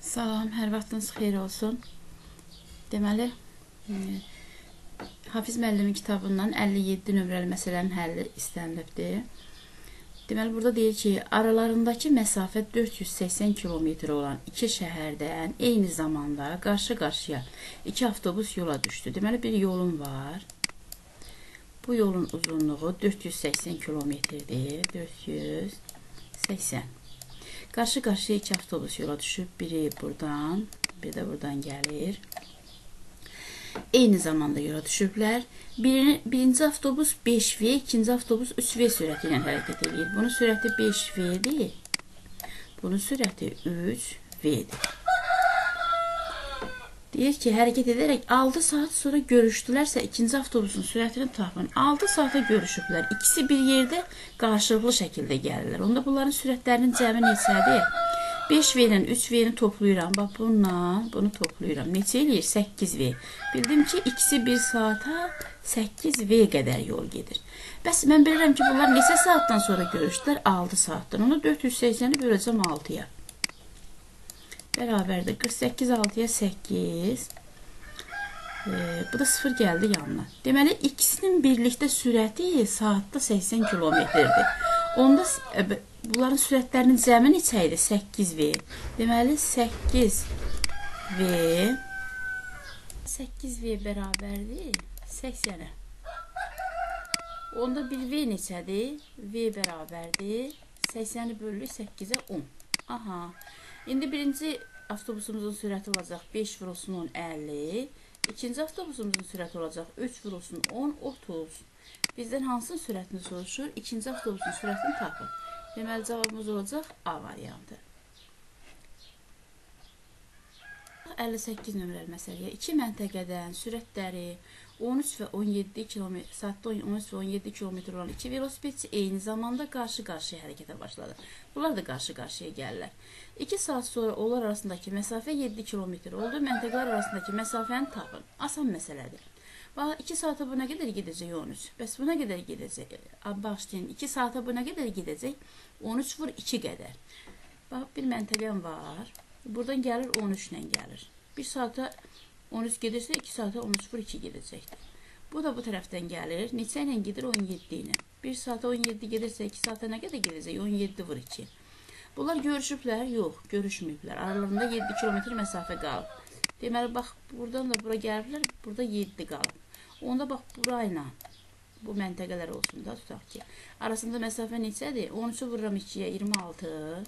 Salam, hər vaxtınız xeyir olsun. Deməli, Hafiz müəllimin kitabından 57 nömrəli məsələnin həlli istənilibdir. Deməli, burada deyir ki, aralarındakı məsafə 480 kilometr olan iki şəhərdən eyni zamanda qarşı-qarşıya iki avtobus yola düşdü. Deməli, bir yolun var. Bu yolun uzunluğu 480 kilometrdir. 480. Qarşı-qarşıya iki avtobus yola düşüb, biri buradan, biri də buradan gəlir. Eyni zamanda yola düşüblər. Birinci avtobus 5V, ikinci avtobus 3V sürəti ilə hərəkət edir. Bunun sürəti 5V'dir. Bunun sürəti 3V'dir. Deyir ki, hərəkət edərək 6 saat sonra görüşdülərsə, ikinci avtobusun sürətini tapın. 6 saata görüşüblər. İkisi bir yerdə qarşılıqlı şəkildə gəlirlər. Onda bunların sürətlərinin cəmi neçədir? 5V ilə 3V'ni toplayıram. Bax, bununla bunu toplayıram. Neçə eləyir? 8V. Bildim ki, ikisi 1 saata 8V qədər yol gedir. Bəs mən bilirəm ki, bunlar neçə saatdan sonra görüşdülər? 6 saatdan. Onu 480'i böləcəm 6'ya. Bərabərdir. 48 6'ya 8. Bu da 0 gəldi yanına. Deməli, ikisinin birlikdə sürəti saatda 80 kilometrdir. Onda bunların sürətlərinin cəmi neçə idi? 8V. Deməli, 8V bərabərdir 80'ə. Onda 1V neçədir? V bərabərdir 80'i bölülür 8'ə 10. Aha. İndi birinci avtobusumuzun sürəti olacaq 5 vurulsun 10, 50. İkinci avtobusumuzun sürəti olacaq 3 vurulsun 10, 30. Bizdən hansının sürətini soruşur? İkinci avtobusun sürətini tapın. Deməli, cavabımız olacaq A variantı. 58 nömrəli məsələyə. İki məntəqədən sürətləri 13 və 17 km, saatda 13 və 17 km olan iki velosipedçi eyni zamanda qarşı-qarşıya hərəkətə başladı. Bunlar da qarşı-qarşıya gəlirlər. 2 saat sonra onlar arasındakı məsafə 7 km oldu. Məntəqələr arasındakı məsafəni tapın. Asan məsələdir. Bax, 2 saata bu nə qədər gedəcək 13? Bəs bu nə qədər gedəcək? Başlayın. 2 saata bu nə qədər gedəcək? 13 vur 2 qədər. Bax, bir məntəqəm var. Buradan gəlir 13 ilə gəlir. 1 saata 13 gedirsə 2 saata 13 vur 2 gedəcəkdir. Bu da bu tərəfdən gəlir. Neçə ilə gedir? 17 ilə. 1 saata 17 gedirsə 2 saata nə qədər gedəcək? 17 vur 2. Bunlar görüşüblər? Yox, görüşməyiblər. Aralarında 7 kilometr məsafə qalıb. Deməli, bax, buradan da bura gəliblər. Burada 7 qalıb. Onda bax, burayla bu məntəqələr olsun da, tutaq ki. Arasında məsafə neçədir? 13'ü vururam 2'yə 26.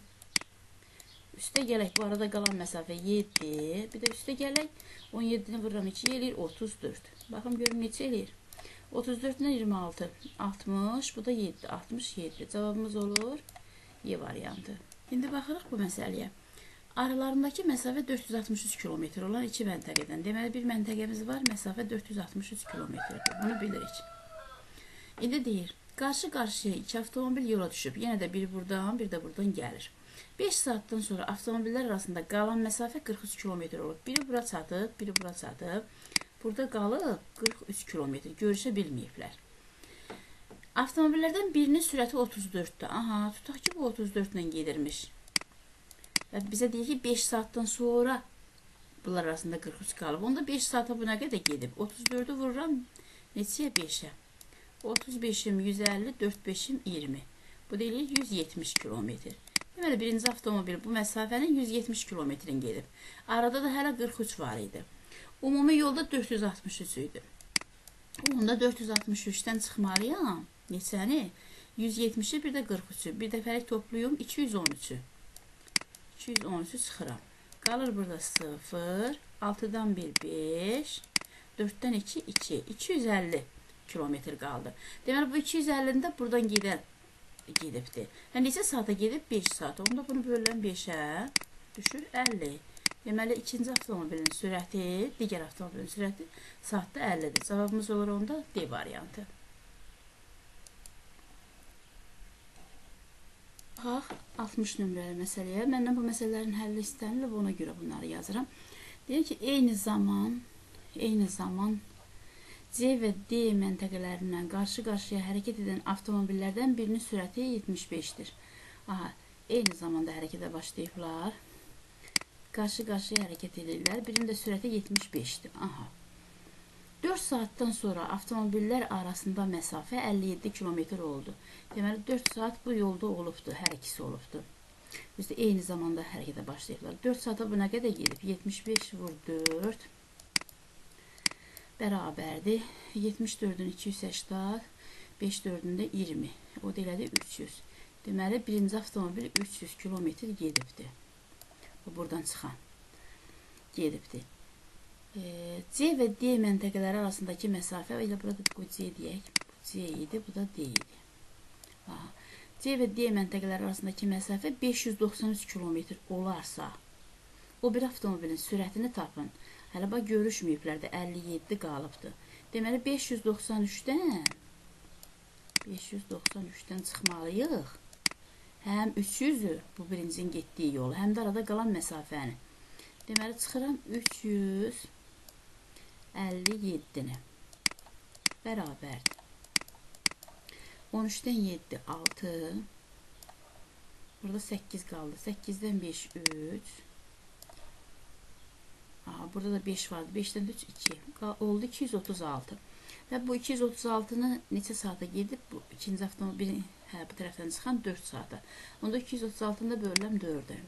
Üstə gələk, bu arada qalan məsafə 7. Bir də üstə gələk, 17'ni vururam 2'yə eləyir 34. Baxın, görün neçə eləyir? 34 ilə 26. 60, bu da 7. 67. Cavabımız olur Y variantı. İndi baxırıq bu məsələyə. Aralarındakı məsafə 463 kilometr olan iki məntəqədən. Deməli, bir məntəqəmiz var, məsafə 463 kilometrdir. Bunu bilirik. İndi deyir, qarşı-qarşıya iki avtomobil yola düşüb. Yenə də biri buradan, bir də buradan gəlir. 5 saatdan sonra avtomobillər arasında qalan məsafə 43 kilometr olub. Biri bura çatıb, biri bura çatıb. Burada qalıb 43 kilometr. Görüşə bilməyiblər. Avtomobillərdən birinin sürəti 34'dür. Aha, tutaq ki, bu 34 ilə gedirmiş. Və bizə deyir ki, 5 saatdan sonra bunlar arasında 43 qalıb. Onda 5 saata bu nə qədər gedib? 34'ü vururam neçəyə? 5'ə. 35'im 150, 4-5'im 20. Bu deyil 170 kilometr. Deməli, birinci avtomobil bu məsafənin 170 kilometrin gedib. Arada da hələ 43 var idi. Ümumi yolda 463 idi. Onda 463'dən çıxmalıyam. Neçəni? 170'i bir də 43'ü. Bir dəfəlik topluyum 213'ü. 213'ü çıxıram. Qalır burada 0, 6'dan 1, 5, 4'dən 2, 2. 250 kilometr qaldı. Deməli, bu 250'ni də buradan gedibdir. Neçə saata gedib? 5 saat. Onda bunu bölürəm 5'ə, düşür 50. Deməli, ikinci avtomobilin sürəti, digər avtomobilin sürəti saatda 50'dir. Cavabımız olur onda D variantı. Bax, 60 nömrəli məsələyə. Məndən bu məsələlərin həlli istənilib, ona görə bunları yazıram. Deyir ki, eyni zaman C və D məntəqələrindən qarşı-qarşıya hərəkət edən avtomobillərdən birinin sürəti 75'dir. Aha, eyni zamanda hərəkətə başlayıblar. qarşı-qarşıya hərəkət edirlər. Birinin də sürəti 75-dir. Aha. 4 saatdan sonra avtomobillər arasında məsafə 57 kilometr oldu. Deməli 4 saat bu yolda olubdu, hər ikisi olubdu. Biz də eyni zamanda hərəkətə başlayıblar. 4 saata bu nə qədər gedib? 75 vur 4 bərabərdir. 74-ün 280, 5 4-ün də 20. O da elədi 300. Deməli birinci avtomobil 300 kilometr gedibdi. Bu buradan çıxan gedibdi. C və D məntəqələri arasındakı məsafə, elə burada bu C deyək, bu C idi, bu da D idi. Aha. C və D məntəqələri arasındakı məsafə 593 kilometr olarsa, o bir avtomobilin sürətini tapın. Hələ bax görüşməyiblər də 57 qalıbdır. Deməli 593-dən çıxmalıyıq. Həm 300-ü bu birincinin getdiyi yolu, həm də arada qalan məsafəni. Deməli çıxıram 357-ni bərabərdir. 13-dən 7 6. Burada 8 qaldı. 8-dən 5 3. Aha, burada da 5 vardı. 5-dən 3 2. Oldu 236. Və bu 236-nı neçə saata gedib? Bu ikinci avtomobil bu tərəfdən çıxan 4 saata. Onda 236-da bölürəm 4-ə.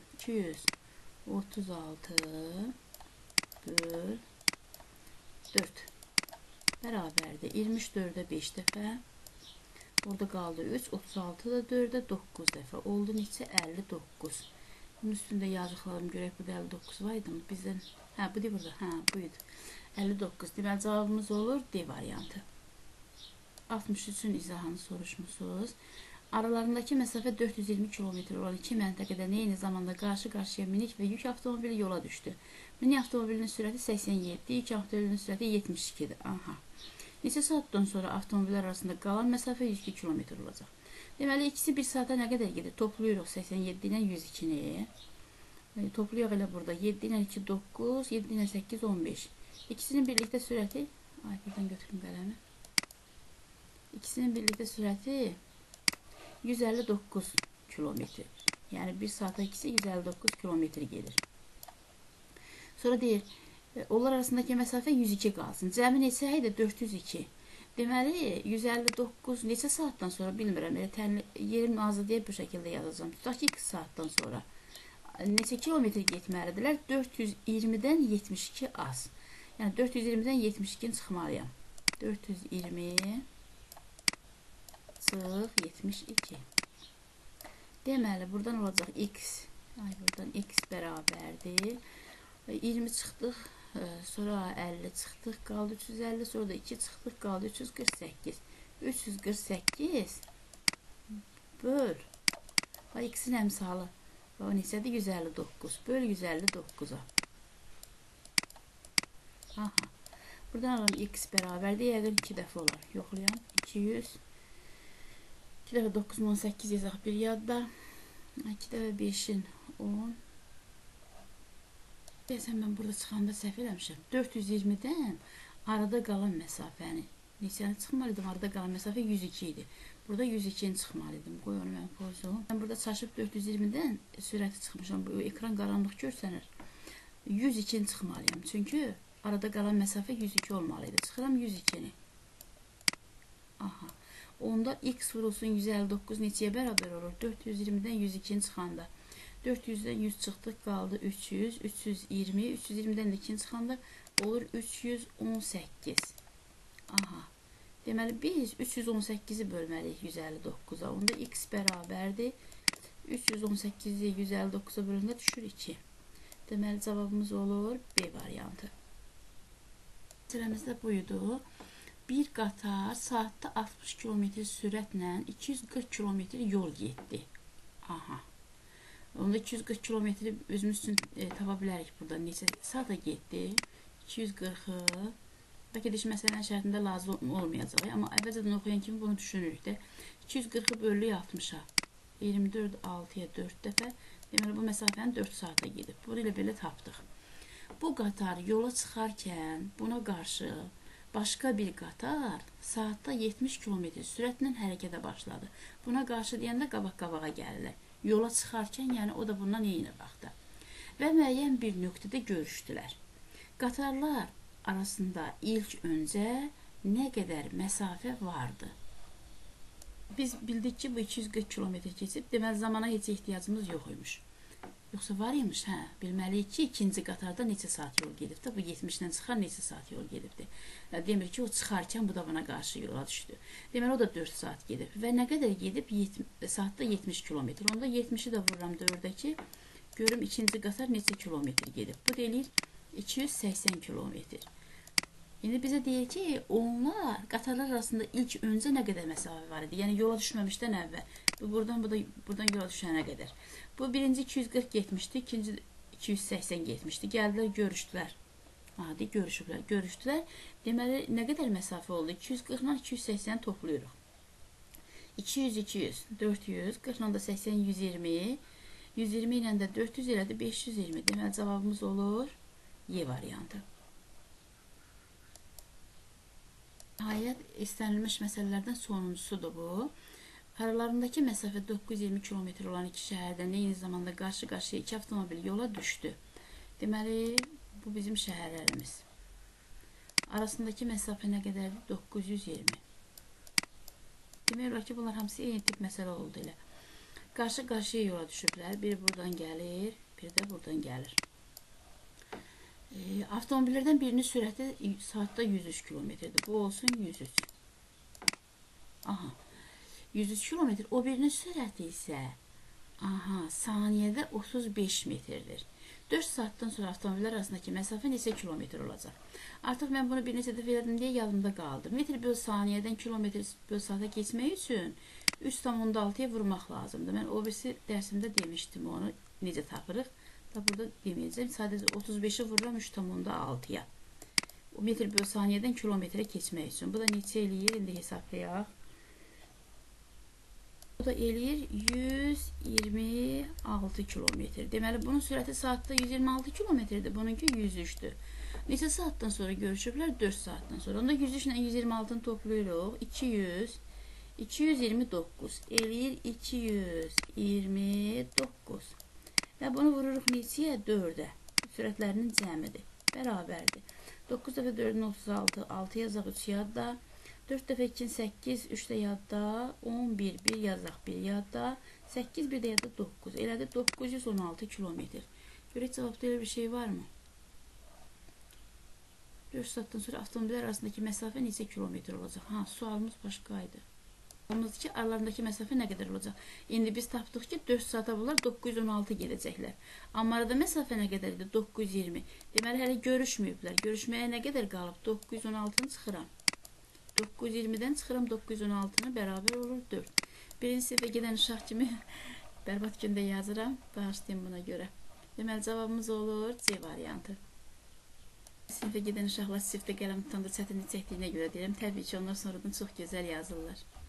236 böl 4 bərabərdir. 24-də 5 dəfə. Burada qaldı 3. 36 da 4-də 9 dəfə. Oldu neçə? 59. Bunun üstündə yazıqlarım görək. Burada 59 var idi. Bizdən, bu da burada. Buydu. 59. Deməli cavabımız olur D variantı. 63-ün izahını soruşmuşsunuz. Aralarındakı məsafə 420 kilometr olan iki məntəqədə eyni zamanda qarşı-qarşıya minik və yük avtomobili yola düşdü. Minik avtomobilinin sürəti 87, yük avtomobilinin sürəti 72-dir. Aha. Neçə saatdan sonra avtomobillər arasında qalan məsafə 102 kilometr olacaq. Deməli, ikisi bir saata nə qədər gedir? Toplayırıq 87 ilə 102-ni. Toplayıq elə burada. 7 ilə 2, 9, 7 ilə 8, 15. İkisinin birlikdə sürəti, buradan götürüm qələmi. İkisinin birlikdə sürəti 159 kilometr. Yəni, bir saata ikisi 159 kilometr gelir. Sonra deyir, onlar arasındakı məsafə 102 qalsın. Cəmi neçə idi? 402. Deməli, 159 neçə saatdan sonra bilmirəm. Yerim azı deyə bu şəkildə yazacağım. Tutaq ki, 2 saatdan sonra. Neçə kilometr getməlidirlər? 420-dən 72 az. Yəni, 420-dən 72-ni çıxmalıyam. 420 çıx 72. Deməli, buradan olacaq x. Buradan x bərabərdir. 20 çıxdıq, sonra 50 çıxdıq, qaldı 350, sonra da 2 çıxdıq, qaldı 348. 348 böl. X-in əmsalı. O neçədir? 159. Böl 159-a. Aha. Buradan alalım x bərabərdir. Yəqin 2 dəfə olar. Yoxlayam. 200. 2 dəfə 9-un 18 yazaq bir yadda. 2 dəfə 5-in 10. Deyəsən, mən burada çıxanda səhv eləmişəm. 420-dən arada qalan məsafəni. Neçəni çıxmalıydım? Arada qalan məsafə 102 idi. Burada 102-ni çıxmalıydım. Qoy onu mən pozum. Mən burada çaşıb 420-dən sürəti çıxmışam. Bu ekran qaranlıq görsənir. 102-ni çıxmalıyım. Çünki arada qalan məsafə 102 olmalıydı. Çıxıram 102-ni. Aha. Onda x vurulsun 159 neçəyə bərabər olur? 420-dən 102-ni çıxanda. 400-dən 100 çıxdıq, qaldı 300, 320, 320-dən də 2-ni çıxanda olur 318. Aha. Deməli, biz 318-i bölməliyik 159-a. Onda x bərabərdir. 318-i 159-a bölündə düşür 2. Deməli, cavabımız olur B variantı. Məsələmizdə buydu. Bir qatar saatda 60 km sürətlə 240 km yol getdi. Aha. Onda 240 kilometri özümüz üçün tapa bilərik burada. Neçə saata getdi? 240-ı. Bəlkə də məsələnin şərtində lazım olmayacaq. Amma əvvəlcədən oxuyan kimi bunu düşünürük də. 240-ı bölülük 60-a. 24 6-ya 4 dəfə. Deməli, bu məsafəni 4 saata gedib. Bunu ilə belə tapdıq. Bu qatar yola çıxarkən buna qarşı başqa bir qatar saatda 70 km sürətlə hərəkətə başladı. Buna qarşı deyəndə qabaq-qabağa gəlirlər. Yola çıxarkən, yəni o da bundan eyni vaxtda. və müəyyən bir nöqtədə görüşdülər. Qatarlar arasında ilk öncə nə qədər məsafə vardı? Biz bildik ki, bu 240 kilometr keçib, deməli zamana heç ehtiyacımız yox imiş. Yoxsa var imiş, hə, bilməliyik ki, ikinci qatarda neçə saat yol gedibdir, bu 70-dən çıxar neçə saat yol gedibdir. Demir ki, o çıxarkən bu da buna qarşı yola düşdü. Deməli, o da 4 saat gedib və nə qədər gedib? Saatda 70 kilometr. Onda 70-i də vururam 4-ə ki, görüm ikinci qatar neçə kilometr gedib. Bu deyil 280 kilometr. İndi bizə deyir ki, onlar qatarlar arasında ilk öncə nə qədər məsafə var idi? Yəni, yola düşməmişdən əvvəl. Buradan yola düşənə qədər. Bu birinci 240 getmişdi, ikinci 280 getmişdi. Gəldilər, görüşdülər. Adi, görüşdülər. Deməli, nə qədər məsafə oldu? 240 ilə 280 toplayırıq. 200, 200, 400, 40 ilə də 80, 120, 120 ilə də 400 elədi, 520. Deməli, cavabımız olur Y variantı. Nəhayət, istənilmiş məsələlərdən sonuncusudur bu. Aralarındakı məsafə 920 kilometr olan iki şəhərdən eyni zamanda qarşı-qarşıya iki avtomobil yola düşdü. Deməli, bu bizim şəhərlərimiz. Arasındakı məsafə nə qədərdir? 920. Demək olar ki, bunlar hamısı eyni tip məsələ oldu elə. Qarşı-qarşıya yola düşüblər. Biri buradan gəlir, biri də buradan gəlir. Avtomobillərdən birinin sürəti saatda 103 kilometrdir. Bu olsun 103. Aha. 103 kilometr. O birinin sürəti isə saniyədə 35 metrdir. 4 saatdan sonra avtomobillər arasındakı məsafə neçə kilometr olacaq? Artıq mən bunu bir neçə dəfə elədim deyə yadımda qaldı. Metr böl saniyədən kilometr böl saata keçmək üçün 3,6-ya vurmaq lazımdır. Mən o birisi dərsimdə demişdim onu necə tapırıq. Da burada deməyəcəm. Sadəcə 35-i vururam 3,6-ya. O metr böl saniyədən kilometrə keçmək üçün. Bu da neçə eləyir? İndi hesablayaq. Bu da eləyir 126 kilometr. Deməli, bunun sürəti saatda 126 kilometrdir. Bununki 103-dür. Neçə saatdan sonra görüşüblər? 4 saatdan sonra. Onda 103 ilə 126-nı toplayırıq. 200, 229. Eləyir 229. Və bunu vururuq neçəyə? 4-ə. Sürətlərinin cəmidir. Bərabərdir. 9 dəfə 4-ün 36, 6 yazaq 3 yadda. 4 dəfə 2-nin 8, 3 də yadda. 11, 1 yazaq 1 yadda. 8, 1 də yadda 9. Elədi 916 kilometr. Görək cavabda elə bir şey varmı? 4 saatdan sonra avtomobillər arasındakı məsafə neçə kilometr olacaq? Sualımız başqaydı. Sualımızdır ki, aralarındakı məsafə nə qədər olacaq? İndi biz tapdıq ki, 4 saata bunlar 916 gedəcəklər. Amma arada məsafə nə qədərdir? 920. Deməli, hələ görüşməyiblər. Görüşməyə nə qədər qalıb? 916-nı çıxıram. 920-dən çıxıram 916-nı, bərabər olur 4. Birinci sinifə gedən uşaq kimi bərbad gündə yazıram. Bağışlayın buna görə. Deməli, cavabımız olur C variantı. Sinifə gedən uşaqlar sinifdə qələm tutanda çətinlik çəkdiyinə görə deyirəm. Təbii ki, onlar sonradan çox gözəl yazırlar.